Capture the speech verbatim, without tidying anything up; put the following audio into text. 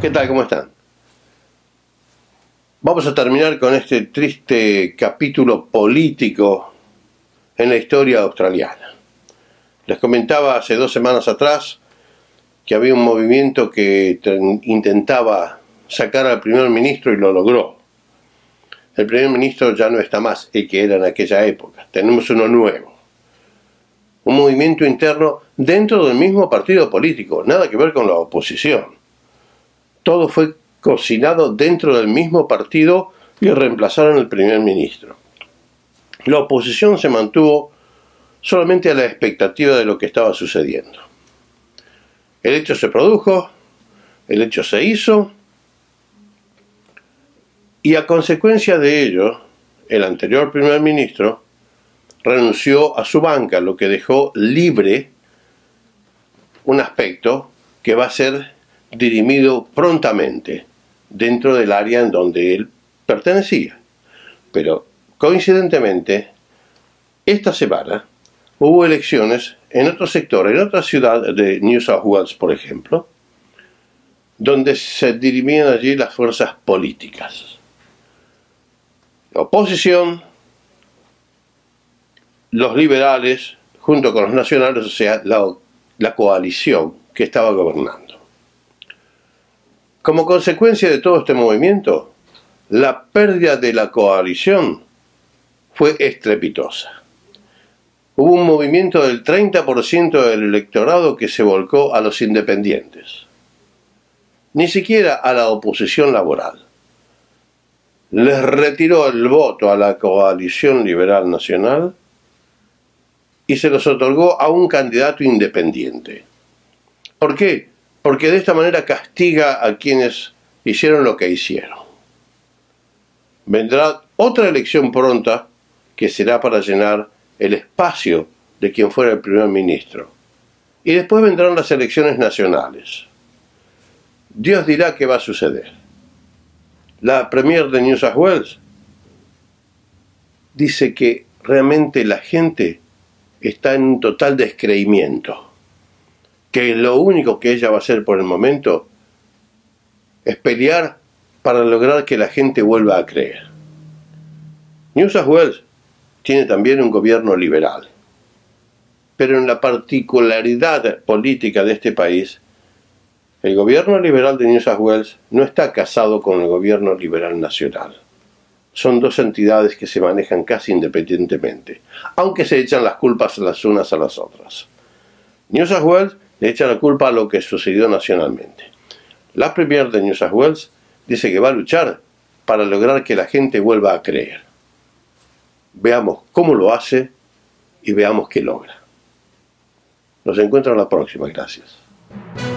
¿Qué tal? ¿Cómo están? Vamos a terminar con este triste capítulo político en la historia australiana. Les comentaba hace dos semanas atrás que había un movimiento que intentaba sacar al primer ministro y lo logró. El primer ministro ya no está más, el que era en aquella época. Tenemos uno nuevo. Un movimiento interno dentro del mismo partido político, nada que ver con la oposición. Todo fue cocinado dentro del mismo partido y reemplazaron al primer ministro. La oposición se mantuvo solamente a la expectativa de lo que estaba sucediendo. El hecho se produjo, el hecho se hizo, y a consecuencia de ello, el anterior primer ministro renunció a su banca, lo que dejó libre un aspecto que va a ser dirimido prontamente dentro del área en donde él pertenecía. Pero coincidentemente, esta semana hubo elecciones en otro sector, en otra ciudad de New South Wales, por ejemplo, donde se dirimían allí las fuerzas políticas. La oposición, los liberales, junto con los nacionales, o sea, la, la coalición que estaba gobernando. Como consecuencia de todo este movimiento, la pérdida de la coalición fue estrepitosa. Hubo un movimiento del treinta por ciento del electorado que se volcó a los independientes. Ni siquiera a la oposición laboral. Les retiró el voto a la coalición liberal nacional y se los otorgó a un candidato independiente. ¿Por qué? Porque de esta manera castiga a quienes hicieron lo que hicieron. Vendrá otra elección pronta que será para llenar el espacio de quien fuera el primer ministro. Y después vendrán las elecciones nacionales. Dios dirá qué va a suceder. La Premier de New South Wales dice que realmente la gente está en un total descreimiento. Que lo único que ella va a hacer por el momento es pelear para lograr que la gente vuelva a creer. New South Wales tiene también un gobierno liberal, pero en la particularidad política de este país, el gobierno liberal de New South Wales no está casado con el gobierno liberal nacional. Son dos entidades que se manejan casi independientemente, aunque se echan las culpas las unas a las otras. New South Wales le echa la culpa a lo que sucedió nacionalmente. La Premier de New South Wales dice que va a luchar para lograr que la gente vuelva a creer. Veamos cómo lo hace y veamos qué logra. Nos encuentro en la próxima. Gracias.